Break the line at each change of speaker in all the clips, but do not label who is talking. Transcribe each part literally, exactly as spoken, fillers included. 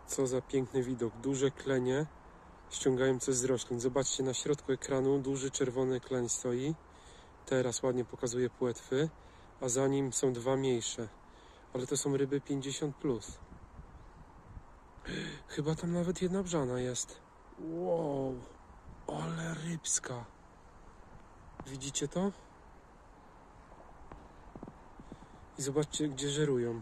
Co za piękny widok. Duże klenie ściągają coś z roślin. Zobaczcie, na środku ekranu duży czerwony kleń stoi. Teraz ładnie pokazuje płetwy, a za nim są dwa mniejsze. Ale to są ryby pięćdziesiąt plus. Chyba tam nawet jedna brzana jest. Wow, ale rybska. Widzicie to? I zobaczcie, gdzie żerują.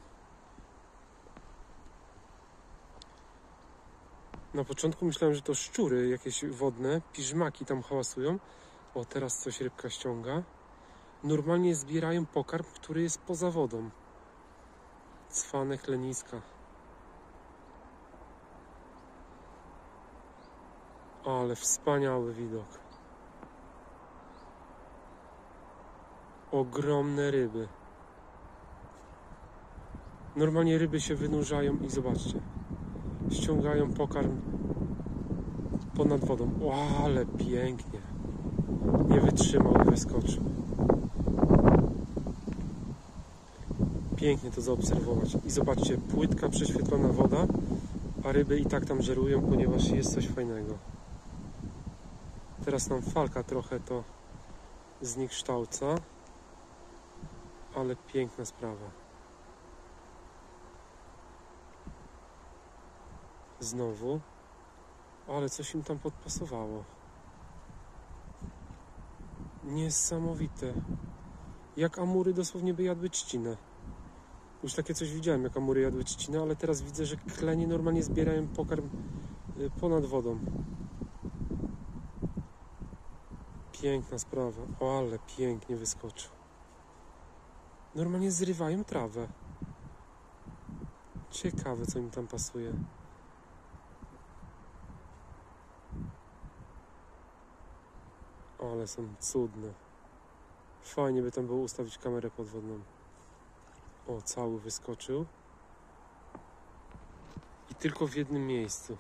Na początku myślałem, że to szczury jakieś wodne, piżmaki tam hałasują. O, teraz coś rybka ściąga. Normalnie zbierają pokarm, który jest poza wodą. Cwane chleniska. Ale wspaniały widok. Ogromne ryby. Normalnie ryby się wynurzają i zobaczcie. Ściągają pokarm ponad wodą. O, ale pięknie. Nie wytrzymał i wyskoczył. Pięknie to zaobserwować. I zobaczcie, płytka, prześwietlona woda, a ryby i tak tam żerują, ponieważ jest coś fajnego. Teraz nam falka trochę to zniekształca, ale piękna sprawa. Znowu, ale coś im tam podpasowało. Niesamowite. Jak amury dosłownie by jadły trzcinę. Już takie coś widziałem, jak amury jadły trzcinę, ale teraz widzę, że klenie normalnie zbierają pokarm ponad wodą. Piękna sprawa. O, ale pięknie wyskoczył. Normalnie zrywają trawę. Ciekawe, co im tam pasuje. Ale są cudne. Fajnie by tam było ustawić kamerę podwodną. O, cały wyskoczył. I tylko w jednym miejscu.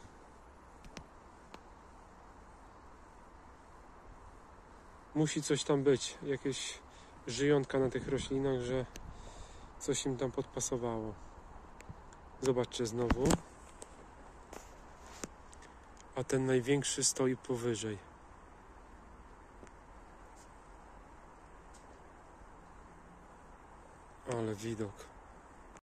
Musi coś tam być. Jakieś żyjątka na tych roślinach, że coś im tam podpasowało. Zobaczcie znowu. A ten największy stoi powyżej. Ale widok.